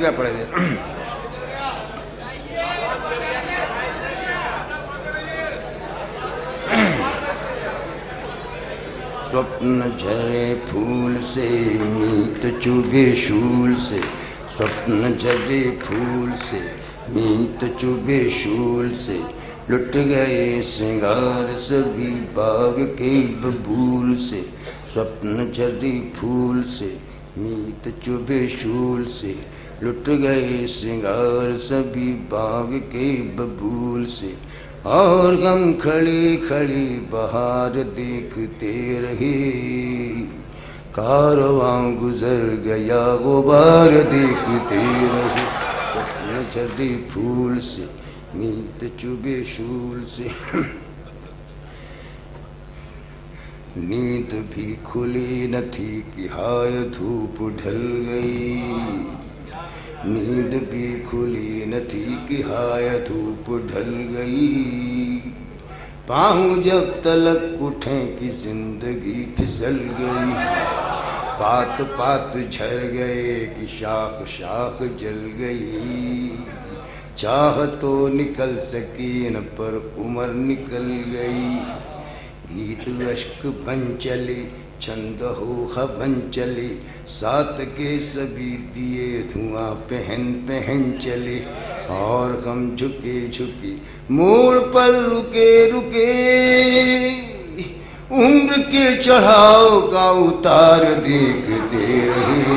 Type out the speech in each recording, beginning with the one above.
क्या पढ़े थे? स्वप्न झरे फूल से मीत चुभे शूल से, स्वप्न झरे फूल से मीत चुभे शूल से, लुट गए श्रृंगार सभी बाग के बबूल से। स्वप्न झरे फूल से मीत चुभे शूल से, लुट गए श्रृंगार सभी बाग के बबूल से। और हम खड़े खड़े बहार देखते रहे, कारवां गुजर गया वो बार देखते रहे। स्वप्न झरे फूल से मीत चुभे शूल से, नींद भी खुली न थी कि हाय धूप ढल गई, नींद भी खुली न थी कि हाय धूप ढल गई। पाँव जब तलक उठे कि जिंदगी फिसल गई, पात पात झर गए कि शाख शाख जल गई। चाह तो निकल सकी न पर उम्र निकल गई, गीत अश्क बन चले छंद हो हवन चले, साथ के सभी दिए धुआं पहन पहन चले। और हम झुके झुके मोड़ पर रुके रुके, उम्र के चढ़ाव का उतार देखते रहे।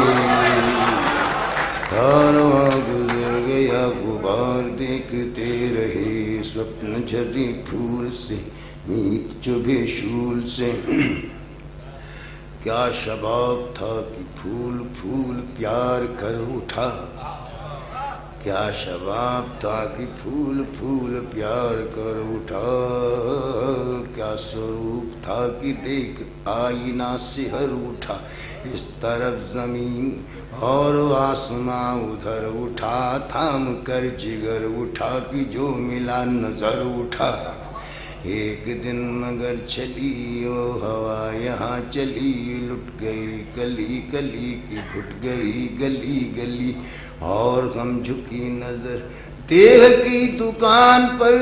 कारवां गुजर गया गुबार देखते रहे, स्वप्न झरे फूल से मीत चुभे शूल से। क्या शबाब था कि फूल फूल प्यार कर उठा, क्या शबाब था कि फूल फूल प्यार कर उठा। क्या स्वरूप था कि देख आईना सिहर उठा, इस तरफ जमीन और आसमां उधर उठा। थाम कर जिगर उठा कि जो मिला नजर उठा। एक दिन मगर चली वो हवा यहाँ चली, लुट गई कली कली की घुट गई गली गली। और हम झुकी नजर देह की दुकान पर,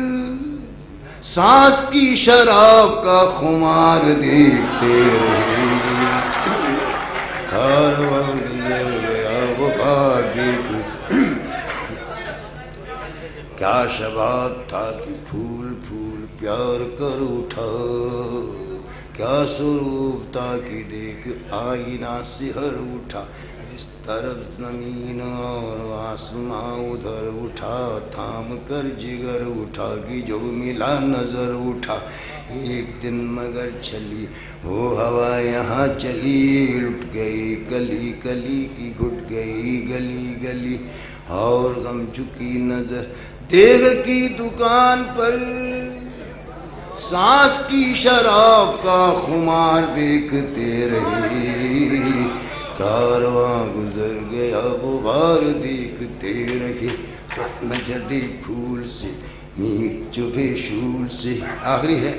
सांस की शराब का खुमार देखते रहे। कारवां गुजर गया वो बार देख, क्या शबाब था कि फूल फूल प्यार कर उठा। क्या स्वरूप था कि देख आईना सिहर उठा, इस तरफ जमीन और आसमां उधर उठा। थाम कर जिगर उठा कि जो मिला नजर उठा। एक दिन मगर चली वो हवा यहाँ चली, लुट गई कली कली की घुट गई गली गली। और हम झुकी नजर देह की दुकान पर, सांस की शराब का खुमार देखते रहे। कारवां गुजर गया वो बार देखते रहे, स्वप्न झरे फूल से मीत चुभे शूल से। आखिरी है,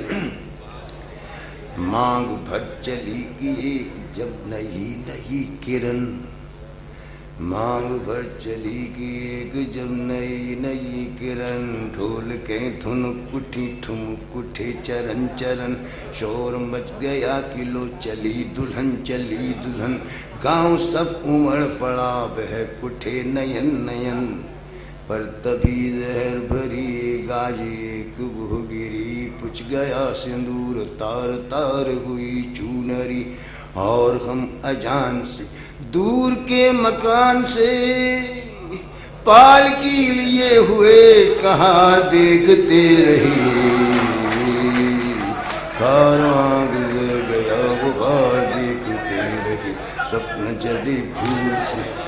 मांग भर चली कि एक जब नई नई किरण, मांग भर चली कि एक जब नई नई किरण। ढोल के धुनुक उठी ठुमुक उठे चरण चरण, शोर मच गया कि लो चली दुल्हन चली दुल्हन। गांव सब उमड़ पड़ा बह उठे नयन नयन, पर तभी जहर भरी गाजी एक वो गिरी। पुछ गया सिंदूर तार तार हुई चूनरी, और हम अजान से दूर के मकान से पालकी लिए हुए कहार देखते रहे। कारवां गुजर गया वो बार देखते रहे, स्वप्न झरे फूल से